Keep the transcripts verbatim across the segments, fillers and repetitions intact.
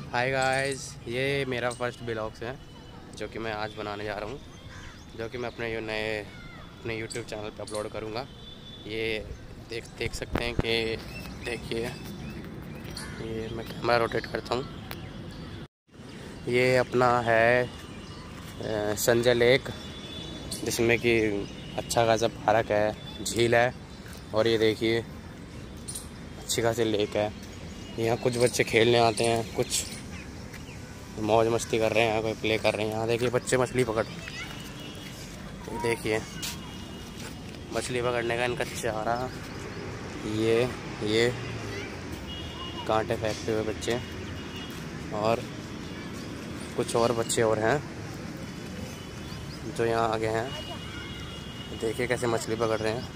Hi guys, ये मेरा first blogs है जो कि मैं आज बनाने जा रहा हूँ, जो कि मैं अपने नए अपने यूट्यूब चैनल पे अपलोड करूँगा। ये देख देख सकते हैं कि देखिए, ये मैं कैमरा रोटेट करता हूँ। ये अपना है संजय लेक, जिसमें कि अच्छा खासा पार्क है, झील है। और ये देखिए अच्छी खासी लेक है। यहाँ कुछ बच्चे खेलने आते हैं, कुछ मौज मस्ती कर रहे हैं, कोई प्ले कर रहे हैं। यहाँ देखिए बच्चे मछली पकड़, देखिए मछली पकड़ने का इनका चारा। ये ये कांटे फेंकते हुए बच्चे, और कुछ और बच्चे और हैं जो यहाँ आगे हैं। देखिए कैसे मछली पकड़ रहे हैं।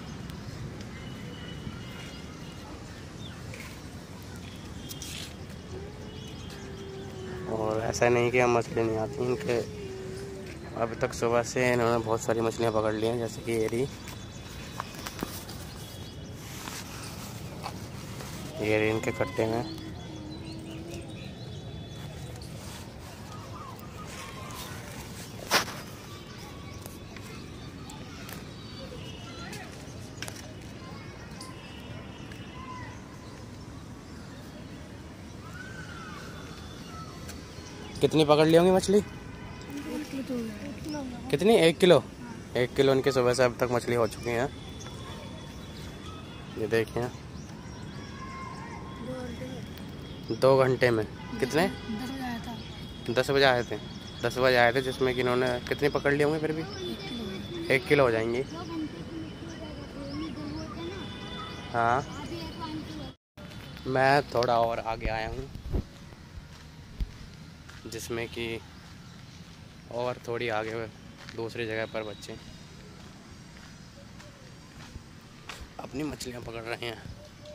और ऐसा नहीं कि हम मछली नहीं आती इनके, अभी तक सुबह से इन्होंने बहुत सारी मछलियाँ पकड़ ली हैं, जैसे कि ये रही ये रही इनके कट्टे में। कितनी पकड़ ली होंगी मछली? कितनी? एक किलो एक किलो इनके सुबह से अब तक मछली हो चुकी हैं। ये देखिए दो घंटे में कितने? दस बजे आए थे दस बजे आए थे जिसमें कि इन्होंने कितनी पकड़ ली होंगी? फिर भी एक किलो हो जाएंगी। हाँ, मैं थोड़ा और आगे आया हूँ, जिसमें कि और थोड़ी आगे दूसरी जगह पर बच्चे अपनी मछलियाँ पकड़ रहे हैं।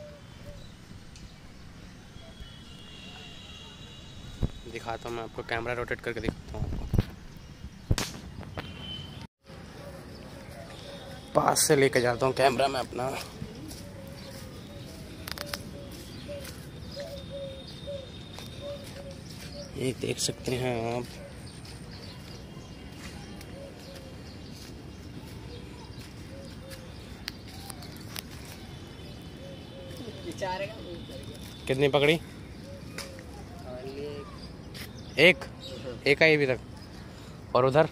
दिखाता हूँ मैं आपको, कैमरा रोटेट करके दिखाता हूँ आपको। पास से लेके जाता हूँ कैमरा में अपना। ये देख सकते हैं आप, कितनी पकड़ी? एक एक आई अभी तक। और उधर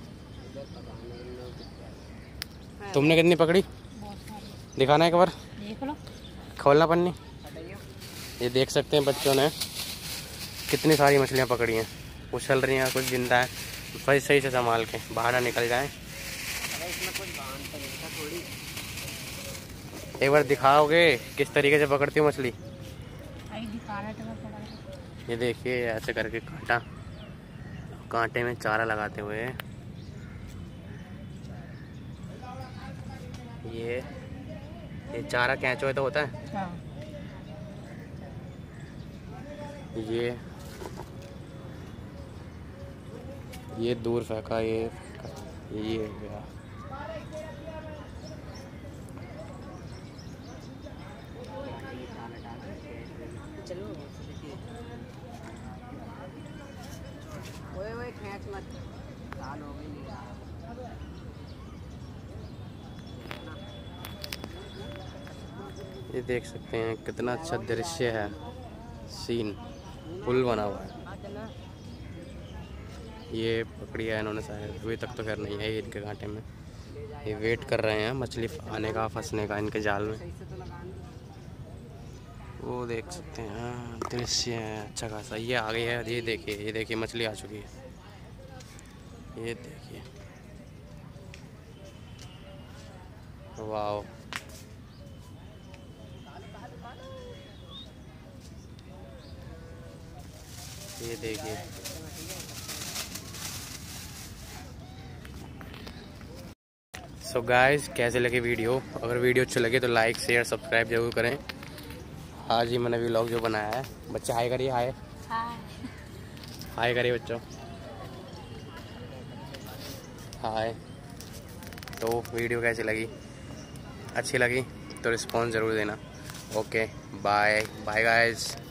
तुमने कितनी पकड़ी? दिखाना एक बार, खोलना पन्नी। ये देख सकते हैं बच्चों ने कितनी सारी मछलियाँ पकड़ी हैं। उछल रही हैं, कुछ जिंदा है। भाई सही से संभाल के बाहर ना निकल जाए। एक बार दिखाओगे किस तरीके से पकड़ती हूँ मछली? ये देखिए ऐसे करके कांटा कांटे में चारा लगाते हुए ये ये चारा कैंचो तो होता है। हाँ। ये ये दूर फेंका, ये ये गया। ये देख सकते हैं कितना अच्छा दृश्य है, सीन पुल बना हुआ है। ये पकड़ी है इन्होंने शायद, अभी तक तो खैर नहीं है इनके कांटे में। ये वेट कर रहे हैं मछली आने का, फंसने का इनके जाल में। वो देख सकते हैं दृश्य है अच्छा खासा। ये आ गई है, ये देखिए ये देखिए मछली आ चुकी है। ये देखिए, वाह, ये देखिए। सो गाइस, कैसे लगे वीडियो? अगर वीडियो अच्छी लगे तो लाइक शेयर सब्सक्राइब जरूर करें। आज ही मैंने व्लॉग जो बनाया है, बच्चे हाय करिए, हाय हाय करिए बच्चों, हाय। तो वीडियो कैसी लगी? अच्छी लगी तो रिस्पॉन्स ज़रूर देना। Okay, bye bye guys.